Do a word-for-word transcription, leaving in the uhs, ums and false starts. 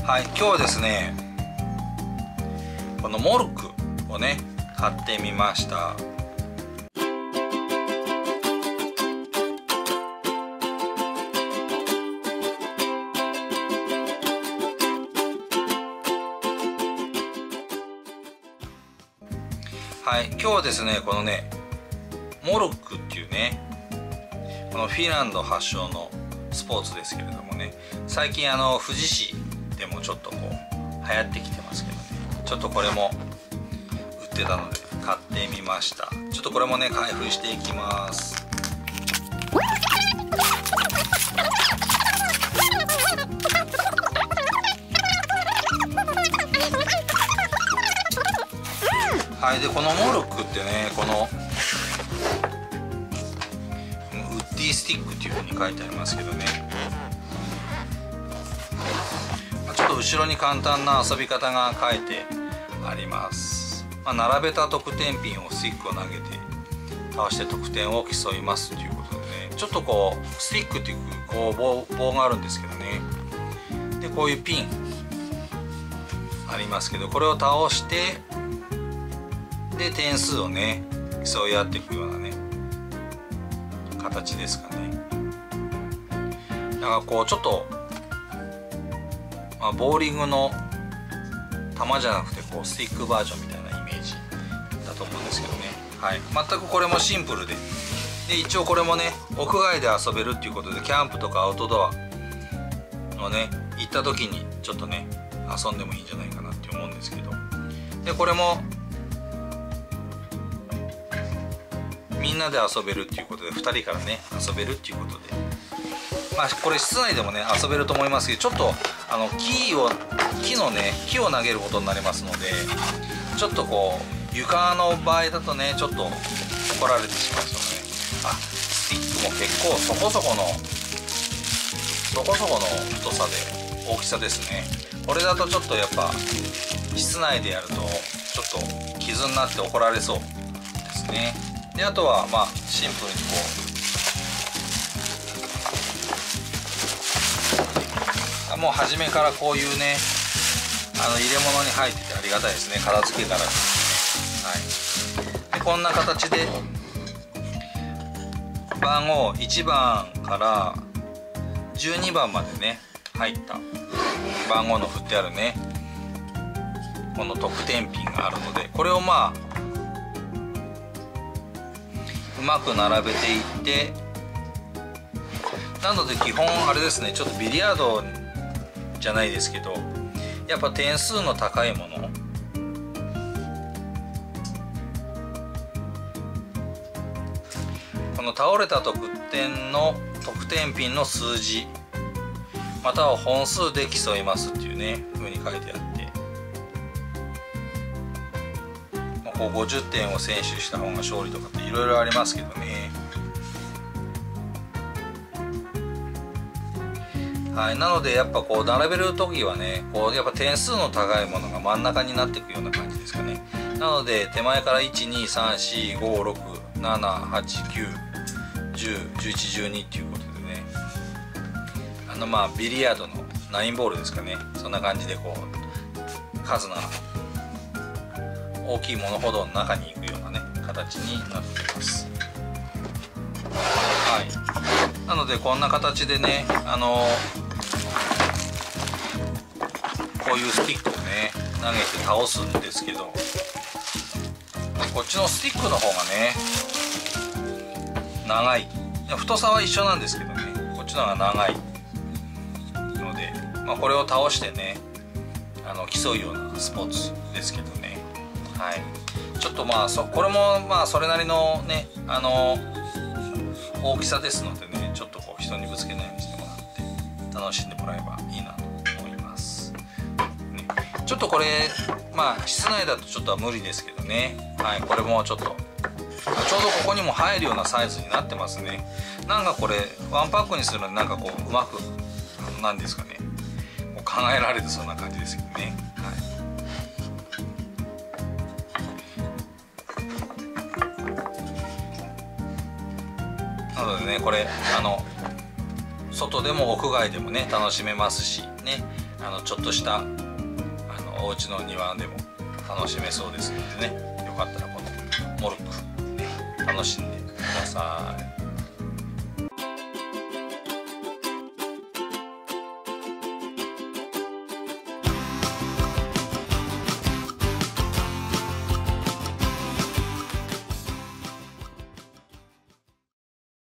はい、今日はですね、このモルクをね買ってみました。はい、今日はですね、このねモルクっていうね、このフィンランド発祥のスポーツですけれどもね、最近あの富士市でもちょっとこう流行ってきてますけどね、ちょっとこれも売ってたので買ってみました。ちょっとこれもね開封していきます。はい、でこのモルクってね、このウッディスティックっていう風に書いてありますけどね、ちょっと後ろに簡単な遊び方が書いてあります。まあ、並べた得点ピンをスティックを投げて倒して得点を競いますということでね、ちょっとこうスティックっていうこう 棒, 棒があるんですけどね、でこういうピンありますけど、これを倒してで点数をね競い合っていくようなね形ですかね。なんかこうちょっと、まあ、ボーリングの球じゃなくてこうスティックバージョンみたいなイメージだと思うんですけどね。はい、全くこれもシンプルで、で一応これもね屋外で遊べるっていうことで、キャンプとかアウトドアのね行った時にちょっとね遊んでもいいんじゃないかなって思うんですけど、でこれもみんなで遊べるっていうことで、ふたりからね遊べるっていうことで、まあこれ室内でもね遊べると思いますけど、ちょっとあの木を木のね木を投げることになりますので、ちょっとこう床の場合だとねちょっと怒られてしまうんですよね。あ、スティックも結構そこそこのそこそこの太さで大きさですね。これだとちょっとやっぱ室内でやるとちょっと傷になって怒られそうですね。であとはまあシンプルにこうもう初めからこういうねあの入れ物に入っててありがたいですね。片付けからですね。はい、でこんな形で番号いちばんからじゅうにばんまでね入った番号の振ってあるねこの得点ピンがあるので、これをまあうまく並べていって、なので基本あれですね、ちょっとビリヤードじゃないですけど、やっぱ点数の高いもの、この倒れた得点の得点ピンの数字または本数で競いますっていうね風に書いてあって、こうごじゅってんを先取した方が勝利とかっていろいろありますけどね。はい、なのでやっぱこう並べる時はね、こうやっぱ点数の高いものが真ん中になっていくような感じですかね。なので手前からいちにさんしごろくななはちきゅうじゅうじゅういちじゅうにっていうことでね、あのまあビリヤードのナインボールですかね、そんな感じでこう数が大きいものほど中に行くようなね形になっています。はい、なのでこんな形でね、あのこういうスティックをね投げて倒すんですけど、こっちのスティックの方がね長い、太さは一緒なんですけどね、こっちの方が長いので、まあ、これを倒してねあの競うようなスポーツですけどね。はい、ちょっとまあそこれもまあそれなりのねあの大きさですのでね、ちょっとこう人にぶつけないようにしてもらって楽しんでもらえばいいなと思います、ね、ちょっとこれまあ室内だとちょっとは無理ですけどね。はい、これもちょっとちょうどここにも入るようなサイズになってますね。なんかこれワンパックにするのになんかこううまくなんですかね、こう考えられてそうな感じですけどね。はい、なのでねこれあの外でも屋外でもね楽しめますしね、 あのちょっとしたあのお家の庭でも楽しめそうですのでね、よかったらこのモルック、ね、楽しんでください。